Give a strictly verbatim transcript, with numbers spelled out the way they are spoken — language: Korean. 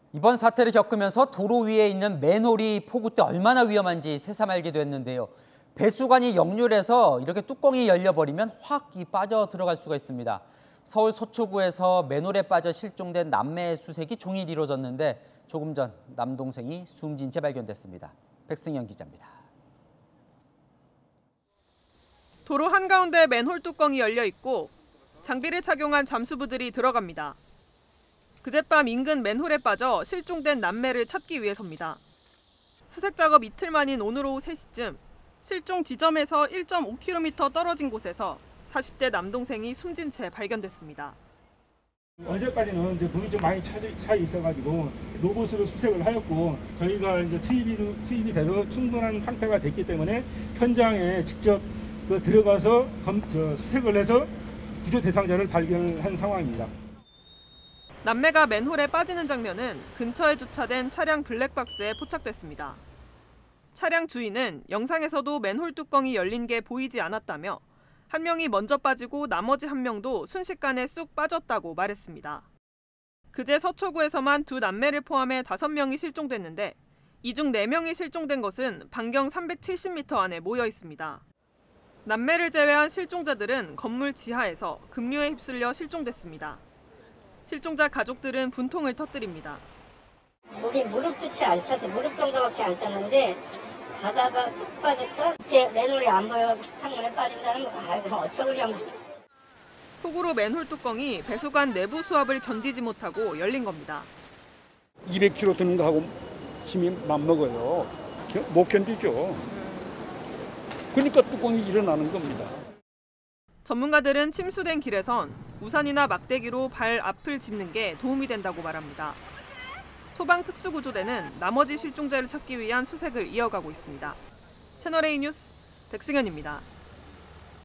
이번 사태를 겪으면서 도로 위에 있는 맨홀이 폭우 때 얼마나 위험한지 새삼 알게 됐는데요. 배수관이 역류해서 이렇게 뚜껑이 열려버리면 확 빠져 들어갈 수가 있습니다. 서울 서초구에서 맨홀에 빠져 실종된 남매 수색이 종일 이루어졌는데 조금 전 남동생이 숨진 채 발견됐습니다. 백승현 기자입니다. 도로 한가운데 맨홀 뚜껑이 열려 있고 장비를 착용한 잠수부들이 들어갑니다. 그젯밤 인근 맨홀에 빠져 실종된 남매를 찾기 위해서입니다. 수색 작업 이틀 만인 오늘 오후 세 시쯤 실종 지점에서 일 점 오 킬로미터 떨어진 곳에서 사십 대 남동생이 숨진 채 발견됐습니다. 어제까지는 이제 물이 좀 많이 차, 차 있어가지고 로봇으로 수색을 하였고 저희가 이제 투입이, 투입이 돼서 충분한 상태가 됐기 때문에 현장에 직접 그 들어가서 검, 저, 수색을 해서 구조 대상자를 발견한 상황입니다. 남매가 맨홀에 빠지는 장면은 근처에 주차된 차량 블랙박스에 포착됐습니다. 차량 주인은 영상에서도 맨홀 뚜껑이 열린 게 보이지 않았다며 한 명이 먼저 빠지고 나머지 한 명도 순식간에 쑥 빠졌다고 말했습니다. 그제 서초구에서만 두 남매를 포함해 다섯 명이 실종됐는데 이 중 네 명이 실종된 것은 반경 삼백칠십 미터 안에 모여 있습니다. 남매를 제외한 실종자들은 건물 지하에서 급류에 휩쓸려 실종됐습니다. 실종자 가족들은 분통을 터뜨립니다. 물이 무릎도 채 안 찼어요. 무릎 정도밖에 안 찼는데 가다가 쑥 빠졌다. 밑에 맨홀이 안 보여 창문에 빠진다는 거 아이고 어처구니. 폭우로 맨홀 뚜껑이 배수관 내부 수압을 견디지 못하고 열린 겁니다. 이백 킬로그램 드는 거하고 힘이 맞먹어요. 못 견디죠. 그러니까 뚜껑이 일어나는 겁니다. 전문가들은 침수된 길에선 우산이나 막대기로 발 앞을 짚는 게 도움이 된다고 말합니다. 소방특수구조대는 나머지 실종자를 찾기 위한 수색을 이어가고 있습니다. 채널A 뉴스 백승현입니다.